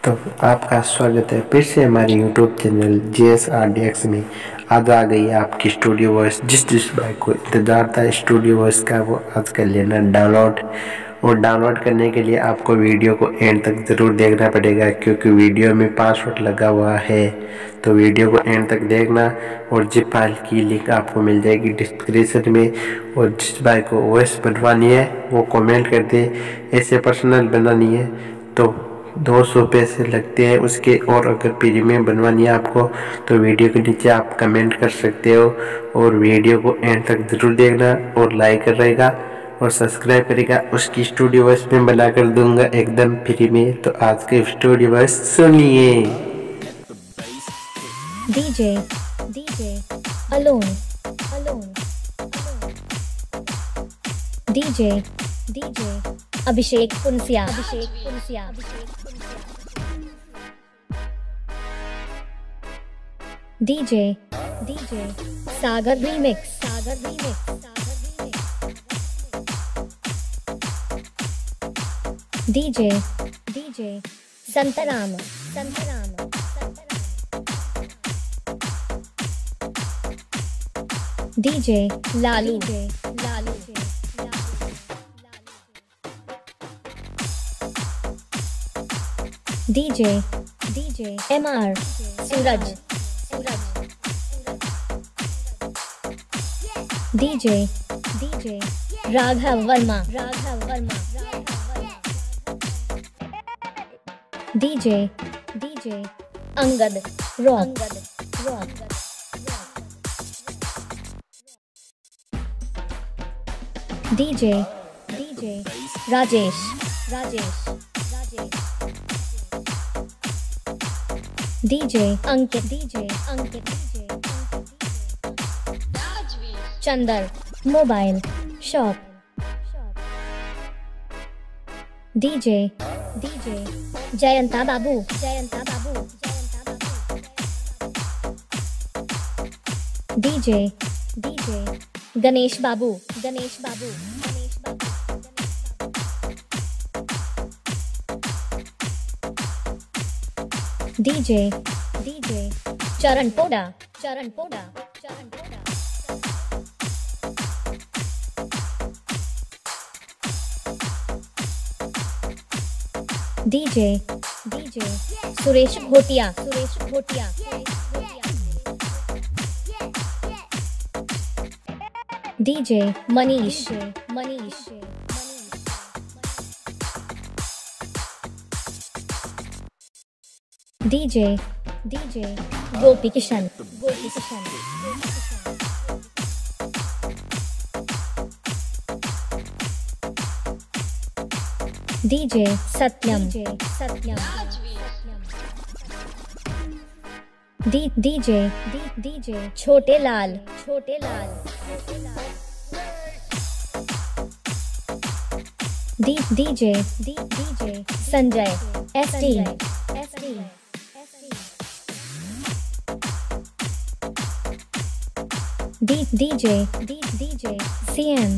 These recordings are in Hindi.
तो आपका स्वागत है फिर से हमारे YouTube चैनल JSRDX में। आज आ गई है आपकी स्टूडियो वॉइस। जिस भाई को इंतज़ार था स्टूडियो वॉइस का वो आज कर लेना डाउनलोड। और डाउनलोड करने के लिए आपको वीडियो को एंड तक ज़रूर देखना पड़ेगा, क्योंकि वीडियो में पासवर्ड लगा हुआ है। तो वीडियो को एंड तक देखना और जिप फाइल की लिंक आपको मिल जाएगी डिस्क्रिप्शन में। और जिस भाई को वॉइस बनवानी है वो कमेंट कर दे। ऐसे पर्सनल बनानी है तो 200 पैसे लगते हैं उसके। और अगर प्रीमियम बनवानी है आपको तो वीडियो के नीचे आप कमेंट कर सकते हो। और वीडियो को एंड तक ज़रूर देखना और लाइक करेगा और सब्सक्राइब करेगा। उसकी स्टूडियो वॉइस में बना कर दूंगा एकदम फ्री में। तो आज के स्टूडियो वॉइस सुनिए। DJ alone DJ Abhishek Punsia DJ Sagar remix DJ Santram DJ Lalu DJ MR Suraj DJ Raghav Verma DJ Angad rock DJ Rajesh DJ Ankit Chandar mobile shop DJ Jayanta Babu DJ Ganesh Babu DJ Charan Poda DJ Suresh Ghotia DJ Manish DJ Gopi Kishan DJ Satyam DJ Chhote Lal DJ Sanjay ST DJ CM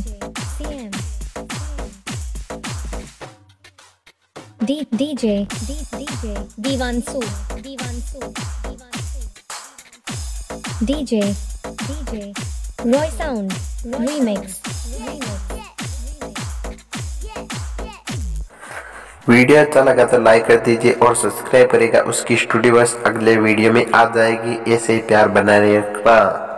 DJ Deewansu DJ Roy sound remix. Video अच्छा लगा तो लाइक कर दीजिए और सब्सक्राइब करेगा। उसकी स्टूडियो बस अगले वीडियो में आ जाएगी। ऐसे ही प्यार बनाए रखना।